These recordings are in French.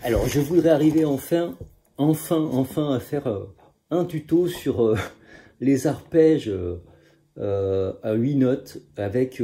Alors, je voudrais arriver enfin à faire un tuto sur les arpèges à 8 notes avec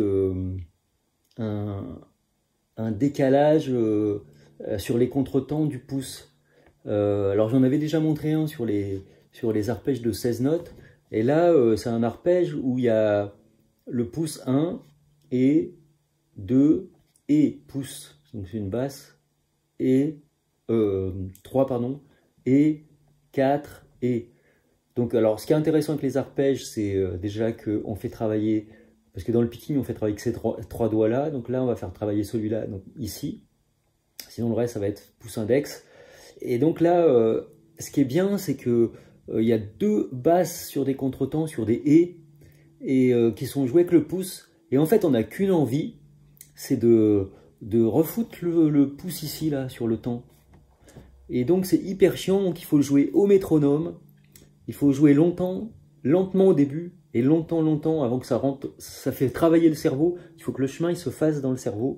un décalage sur les contretemps du pouce. Alors, j'en avais déjà montré un sur les arpèges de 16 notes. Et là, c'est un arpège où il y a le pouce 1 et 2 et pouce. Donc, c'est une basse et 3, pardon, et 4 et. Donc, alors, ce qui est intéressant avec les arpèges, c'est déjà qu'on fait travailler, parce que dans le picking, on fait travailler que ces trois doigts-là. Donc là, on va faire travailler celui-là, donc ici. Sinon, le reste, ça va être pouce index. Et donc là, ce qui est bien, c'est que il y a deux basses sur des contretemps, sur des et qui sont jouées avec le pouce. Et en fait, on n'a qu'une envie, c'est de refoutre le pouce ici, là, sur le temps. Et donc, c'est hyper chiant, donc il faut le jouer au métronome. Il faut jouer lentement au début, et longtemps avant que ça rentre. Ça fait travailler le cerveau. Il faut que le chemin il se fasse dans le cerveau.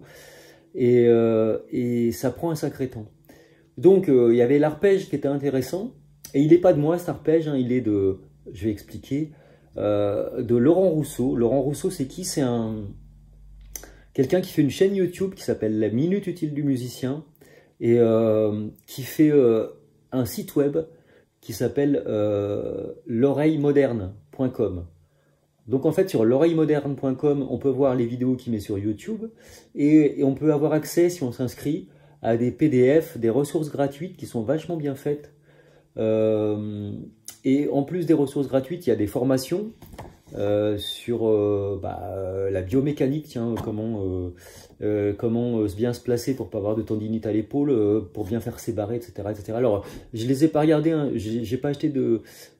Et ça prend un sacré temps. Donc, il y avait l'arpège qui était intéressant. Et il n'est pas de moi, cet arpège, hein, il est de, je vais expliquer, de Laurent Rousseau. Laurent Rousseau, c'est qui? C'est quelqu'un qui fait une chaîne YouTube qui s'appelle La Minute Utile du Musicien et qui fait un site web qui s'appelle l'oreillemoderne.com. Donc en fait, sur l'oreillemoderne.com, on peut voir les vidéos qu'il met sur YouTube et on peut avoir accès, si on s'inscrit, à des PDF, des ressources gratuites qui sont vachement bien faites. Et en plus des ressources gratuites, il y a des formations sur la biomécanique, tiens, comment bien se placer pour pas avoir de tendinite à l'épaule, pour bien faire ses barrets, etc., etc. Alors, je les ai pas regardées, hein, j'ai pas acheté de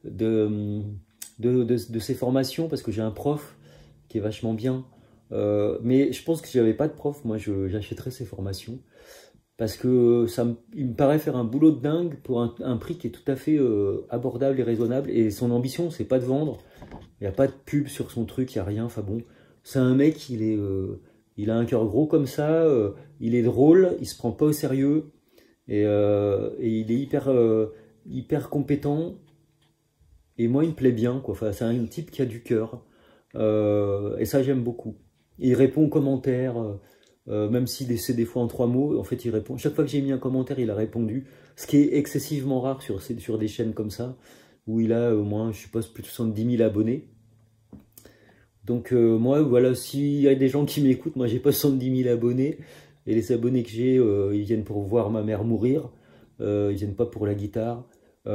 ces formations parce que j'ai un prof qui est vachement bien. Mais je pense que si j'avais pas de prof, moi j'achèterais ces formations. Parce que il me paraît faire un boulot de dingue pour un prix qui est tout à fait abordable et raisonnable. Et son ambition, c'est pas de vendre. Il n'y a pas de pub sur son truc, il n'y a rien. Enfin bon, c'est un mec, il a un cœur gros comme ça, il est drôle, il se prend pas au sérieux. Et il est hyper compétent. Et moi, il me plaît bien, quoi. Enfin, c'est un type qui a du cœur. Et ça, j'aime beaucoup. Et il répond aux commentaires. Même si c'est des fois en 3 mots, en fait il répond. Chaque fois que j'ai mis un commentaire, il a répondu. Ce qui est excessivement rare sur des chaînes comme ça, où il a au moins, je suppose, plus de 70 000 abonnés. Donc moi, voilà, s'il y a des gens qui m'écoutent, moi j'ai pas 70 000 abonnés. Et les abonnés que j'ai, ils viennent pour voir ma mère mourir. Ils viennent pas pour la guitare.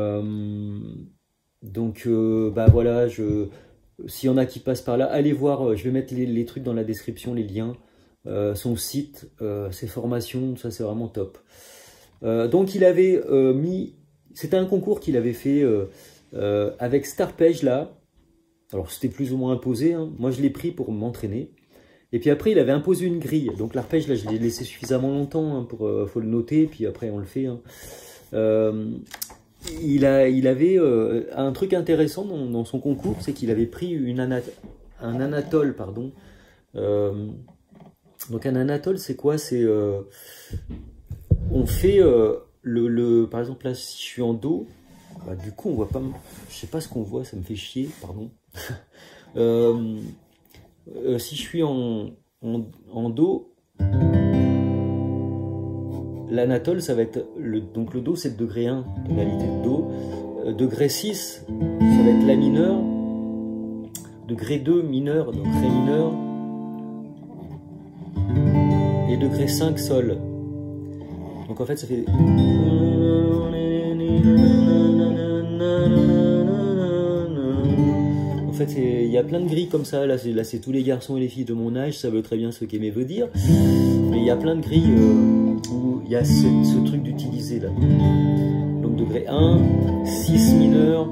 Donc voilà, s'il y en a qui passent par là, allez voir, je vais mettre les trucs dans la description, les liens. Son site, ses formations, ça c'est vraiment top. Donc il avait c'était un concours qu'il avait fait avec cet arpège là. Alors c'était plus ou moins imposé, hein. Moi je l'ai pris pour m'entraîner. Et puis après il avait imposé une grille. Donc l'arpège là je l'ai laissé suffisamment longtemps, hein, faut le noter, puis après on le fait, hein. Il avait un truc intéressant dans son concours, c'est qu'il avait pris un Anatole, pardon. Donc un Anatole, c'est quoi? C'est on fait par exemple là, si je suis en Do, du coup on voit pas, je sais pas ce qu'on voit, ça me fait chier, pardon. Si je suis en Do, l'Anatole, ça va être donc le Do, c'est le degré 1, tonalité de Do. Degré 6, ça va être La mineur. Degré 2, mineur, donc Ré mineur. Et degré 5, Sol. Donc en fait ça fait... En fait il y a plein de grilles comme ça. Là c'est tous les garçons et les filles de mon âge, ça veut très bien ce qu'Aimé veut dire. Mais il y a plein de grilles où il y a ce truc d'utiliser là. Donc degré 1, 6 mineur,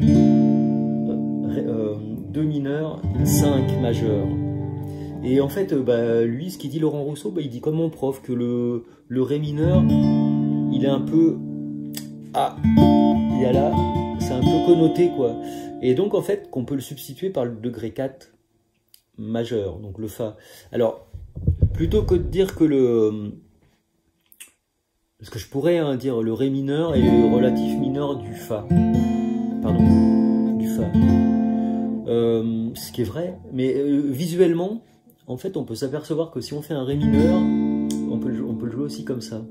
2 mineur, 5 majeur. Et en fait, lui, ce qu'il dit Laurent Rousseau, il dit comme mon prof que le Ré mineur, il est un peu... Ah, il y a là, c'est un peu connoté, quoi. Et donc, en fait, qu'on peut le substituer par le degré 4 majeur, donc le Fa. Alors, plutôt que de dire que Parce que je pourrais dire le Ré mineur et le relatif mineur du Fa. Pardon, du Fa. Ce qui est vrai, mais visuellement, en fait, on peut s'apercevoir que si on fait un Ré mineur, on peut le jouer aussi comme ça.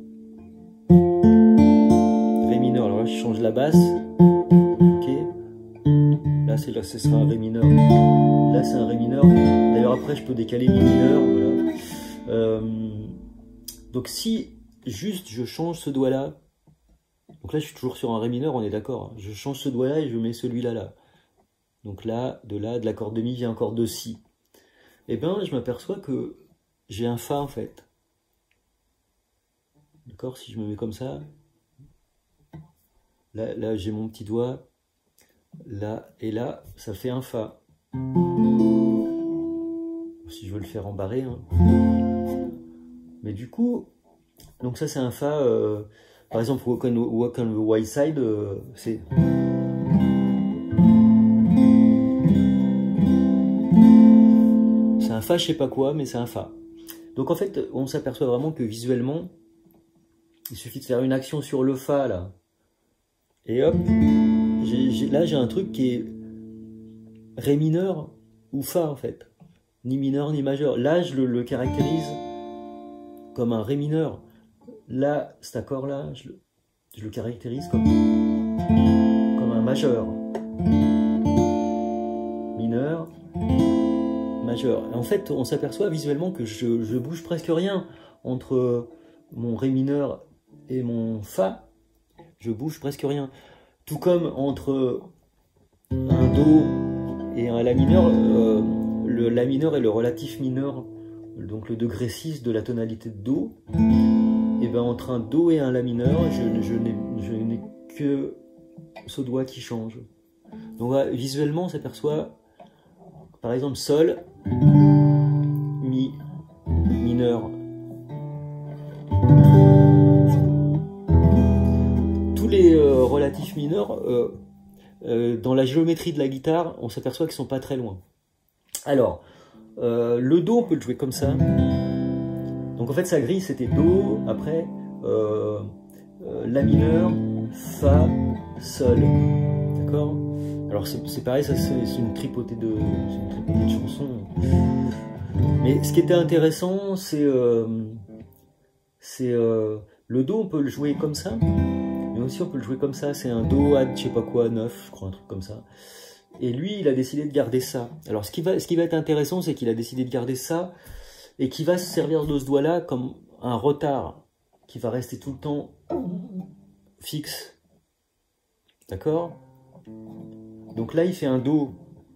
Ré mineur, alors là, je change la basse. Ok. Là, ce sera un Ré mineur. Là, c'est un Ré mineur. D'ailleurs, après, je peux décaler Mi mineur. Voilà. Donc, si juste je change ce doigt-là, donc là, je suis toujours sur un Ré mineur, on est d'accord. Je change ce doigt-là et je mets celui-là là. Donc là, de la corde de Mi vient un corde de Si. Et bien, je m'aperçois que j'ai un Fa en fait. D'accord, si je me mets comme ça, là j'ai mon petit doigt, là et là, ça fait un Fa. Si je veux le faire embarré. Hein. Mais du coup, donc ça c'est un Fa, par exemple, Walk on the White Side, c'est... C'est un Fa, je sais pas quoi, mais c'est un Fa. Donc en fait, on s'aperçoit vraiment que visuellement, il suffit de faire une action sur le Fa, là. Et hop, là j'ai un truc qui est Ré mineur ou Fa, en fait. Ni mineur, ni majeur. Là, je le caractérise comme un Ré mineur. Là, cet accord-là, je le caractérise comme un majeur. Mineur, majeur. Et en fait, on s'aperçoit visuellement que je bouge presque rien entre mon Ré mineur et mon Fa. Je bouge presque rien. Tout comme entre un Do et un La mineur, le La mineur est le relatif mineur, donc le degré 6 de la tonalité de Do. Et bien entre un Do et un La mineur, je n'ai que ce doigt qui change. Donc là, visuellement, on s'aperçoit, par exemple, Sol, Mi, mineur. Tous les relatifs mineurs, dans la géométrie de la guitare, on s'aperçoit qu'ils ne sont pas très loin. Alors, le Do, on peut le jouer comme ça. Donc en fait, sa grille, c'était Do, après La mineur, Fa, Sol. D'accord? Alors c'est pareil, ça c'est une tripotée de chansons. Mais ce qui était intéressant, c'est le Do, on peut le jouer comme ça. Mais aussi on peut le jouer comme ça, c'est un Do à je sais pas quoi, 9, je crois, un truc comme ça. Et lui, il a décidé de garder ça. Alors ce qui va être intéressant, c'est qu'il a décidé de garder ça et qu'il va se servir de ce doigt-là comme un retard qui va rester tout le temps fixe. D'accord? Donc là, il fait un Do.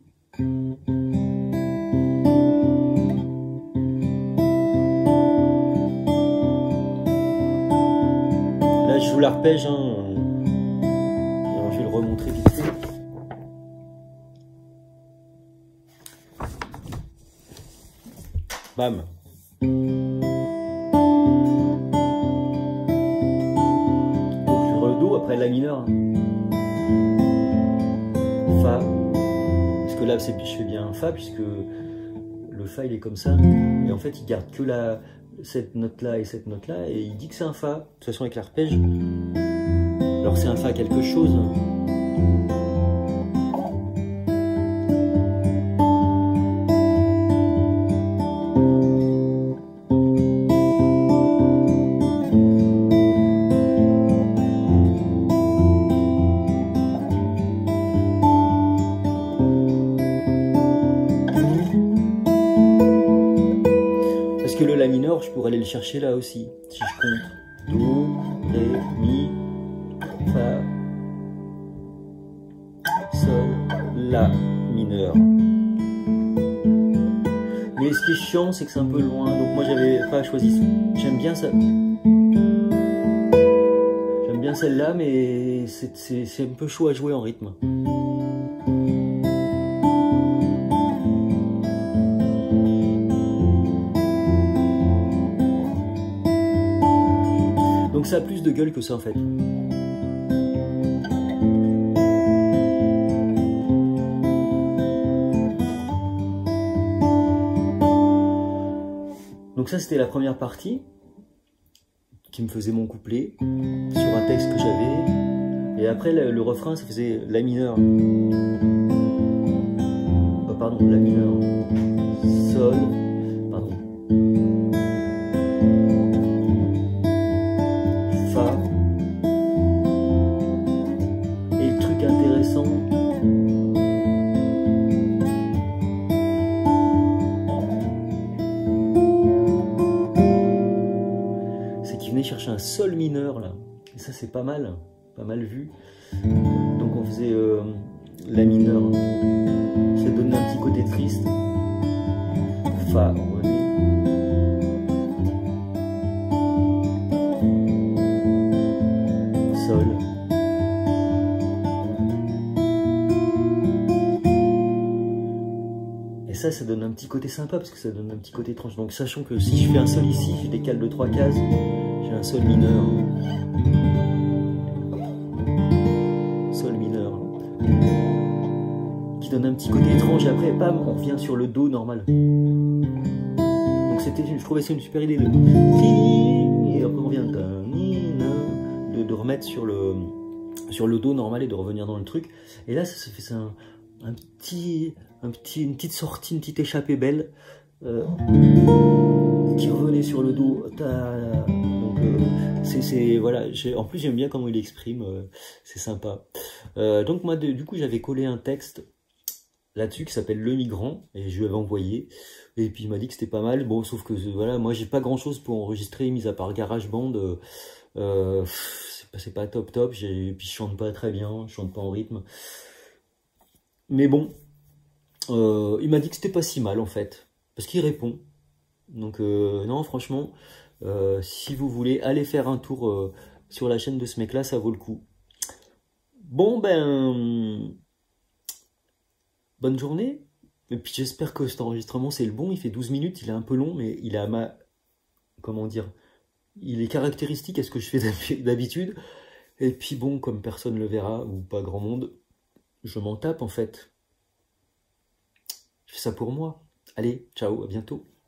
Là, je joue l'arpège. Hein. Alors, je vais le remontrer vite fait. Bam. Donc, sur le Do, après La mineur. Fa. Parce que là, je fais bien un Fa, puisque le Fa, il est comme ça. Et en fait, il garde que cette note-là et cette note-là, et il dit que c'est un Fa. De toute façon, avec l'arpège. Alors, c'est un Fa quelque chose. Le La mineur, je pourrais aller le chercher là aussi, si je compte. Do, Ré, Mi, Fa, Sol, La mineur. Mais ce qui est chiant, c'est que c'est un peu loin, donc moi j'avais pas choisi ça. J'aime bien ça. J'aime bien celle-là, mais c'est un peu chaud à jouer en rythme. Donc ça a plus de gueule que ça en fait. Donc ça c'était la première partie. qui me faisait mon couplet sur un texte que j'avais. Et après, le refrain, ça faisait La mineur. Pardon, La mineur. Sol. Pardon. Fa. Et le truc intéressant, c'est qu'il venait chercher un sol mineur là. Et ça, c'est pas mal vu. Donc on faisait La mineur. Ça donne un petit côté triste. Fa, on remet. Sol. Et ça donne un petit côté sympa parce que ça donne un petit côté étrange. Donc sachant que si je fais un sol ici, je décale de 3 cases, j'ai un sol mineur. Sol mineur. Qui donne un petit côté étrange et après, bam, on revient sur le Do normal. Donc je trouvais c'est une super idée. Et après on vient de remettre sur le Do normal et de revenir dans le truc. Et là, ça fait une petite sortie, une petite échappée belle qui revenait sur le Do. Donc voilà. En plus j'aime bien comment il exprime, c'est sympa. Donc moi du coup j'avais collé un texte là-dessus qui s'appelle Le Migrant et je lui avais envoyé et puis il m'a dit que c'était pas mal. Bon, sauf que voilà, moi j'ai pas grand-chose pour enregistrer mis à part GarageBand. C'est pas top, puis je chante pas très bien, je chante pas en rythme. Mais bon, il m'a dit que c'était pas si mal en fait, parce qu'il répond. Donc non, franchement, si vous voulez aller faire un tour sur la chaîne de ce mec-là, ça vaut le coup. Bon ben, bonne journée. Et puis j'espère que cet enregistrement c'est le bon. Il fait 12 minutes, il est un peu long, mais il a comment dire, il est caractéristique à ce que je fais d'habitude. Et puis bon, comme personne le verra, ou pas grand monde, je m'en tape en fait. Je fais ça pour moi. Allez, ciao, à bientôt.